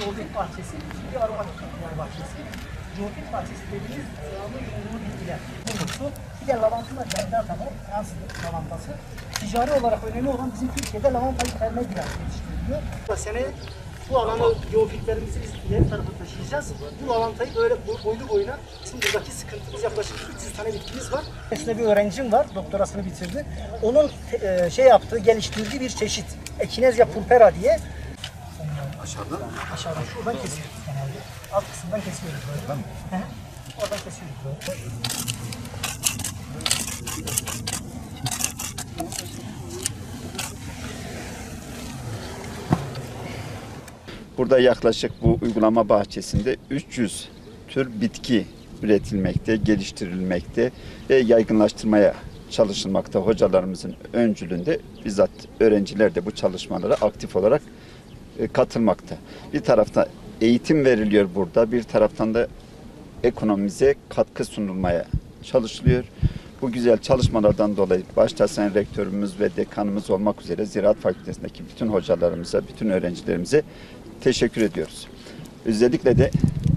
Geofit bahçesi, bir aromatik bitkiler bahçesi. Geofit bahçesi dediğimiz yağmur yoğunluğu bitkiler. Bulgusu, bir de lavantında Bendata var, Fransız lavantası. Ticari olarak önemli olan bizim Türkiye'de lavantayı terme biraz geliştiriliyor. Bu sene bu alanı geofitlerimizi biz ileri tarafa taşıyacağız. Bu lavantayı böyle boylu boyuna, bizim buradaki sıkıntımız yaklaşık 300 tane bitkimiz var. Mesela bir öğrencim var, doktorasını bitirdi. Onun geliştirdiği bir çeşit. Echinacea purpura diye. Aşağıdan? Aşağıdan, şuradan kesiyoruz genelde. Alt kısımdan kesiyoruz böyle. Tamam. Oradan kesiyoruz böyle. Burada yaklaşık bu uygulama bahçesinde 300 tür bitki üretilmekte, geliştirilmekte ve yaygınlaştırmaya çalışılmakta. Hocalarımızın öncülüğünde bizzat öğrenciler de bu çalışmalara aktif olarak katılmakta. Bir taraftan eğitim veriliyor burada, bir taraftan da ekonomimize katkı sunulmaya çalışılıyor. Bu güzel çalışmalardan dolayı başta Sayın Rektörümüz ve dekanımız olmak üzere Ziraat Fakültesindeki bütün hocalarımıza, bütün öğrencilerimize teşekkür ediyoruz. Özellikle de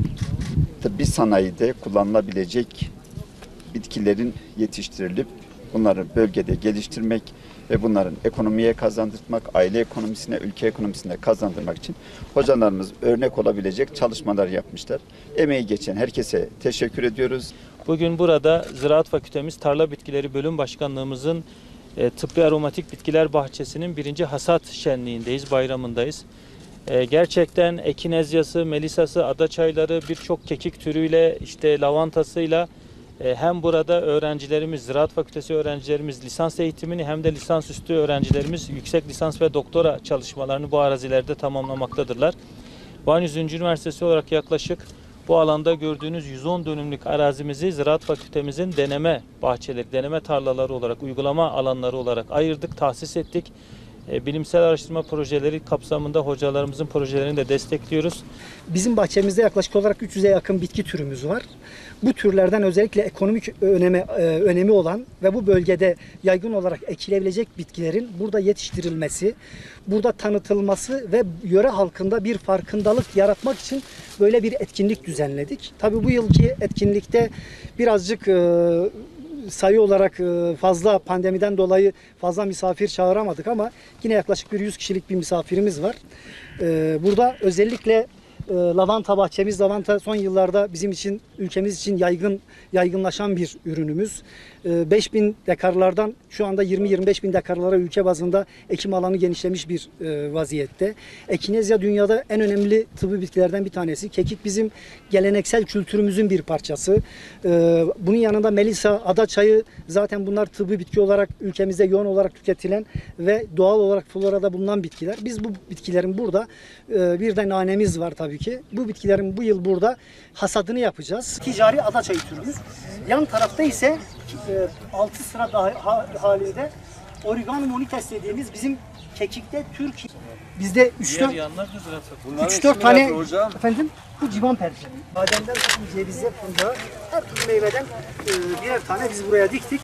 tıbbi sanayide kullanılabilecek bitkilerin yetiştirilip bunları bölgede geliştirmek ve bunların ekonomiye kazandırmak, aile ekonomisine, ülke ekonomisine kazandırmak için hocalarımız örnek olabilecek çalışmalar yapmışlar. Emeği geçen herkese teşekkür ediyoruz. Bugün burada Ziraat Fakültemiz Tarla Bitkileri Bölüm Başkanlığımızın Tıbbi Aromatik Bitkiler Bahçesi'nin 1. hasat şenliğindeyiz, bayramındayız. Gerçekten ekinezyası, melisası, adaçayları birçok kekik türüyle, işte lavantasıyla hem burada öğrencilerimiz, Ziraat Fakültesi öğrencilerimiz lisans eğitimini hem de lisansüstü öğrencilerimiz yüksek lisans ve doktora çalışmalarını bu arazilerde tamamlamaktadırlar. Van 100. Üniversitesi olarak yaklaşık bu alanda gördüğünüz 110 dönümlük arazimizi Ziraat Fakültemizin deneme bahçeleri, deneme tarlaları olarak, uygulama alanları olarak ayırdık, tahsis ettik. Bilimsel araştırma projeleri kapsamında hocalarımızın projelerini de destekliyoruz. Bizim bahçemizde yaklaşık olarak 300'e yakın bitki türümüz var. Bu türlerden özellikle ekonomik önemi olan ve bu bölgede yaygın olarak ekilebilecek bitkilerin burada yetiştirilmesi, burada tanıtılması ve yöre halkında bir farkındalık yaratmak için böyle bir etkinlik düzenledik. Tabii bu yılki etkinlikte birazcık sayı olarak fazla, pandemiden dolayı fazla misafir çağıramadık ama yine yaklaşık bir 100 kişilik bir misafirimiz var. Burada özellikle lavanta bahçemiz, lavanta son yıllarda bizim için, ülkemiz için yaygınlaşan bir ürünümüz. 5000 dekarlardan şu anda 20-25 bin dekarlara ülke bazında ekim alanı genişlemiş bir vaziyette. Ekinezya dünyada en önemli tıbbi bitkilerden bir tanesi. Kekik bizim geleneksel kültürümüzün bir parçası. Bunun yanında melisa, adaçayı, zaten bunlar tıbbi bitki olarak ülkemizde yoğun olarak tüketilen ve doğal olarak florada bulunan bitkiler. Biz bu bitkilerin burada bir de nanemiz var tabii ki. Bu bitkilerin bu yıl burada hasadını yapacağız. Ticari adaçayı türümüz. Yan tarafta ise 6 sıra halinde Oregano monites dediğimiz bizim kekikte Türkiye. Bizde 3-4 tane efendim, bu civan perçemi. Bademden tutun cevize, fındığı, her türlü meyveden birer tane biz buraya diktik.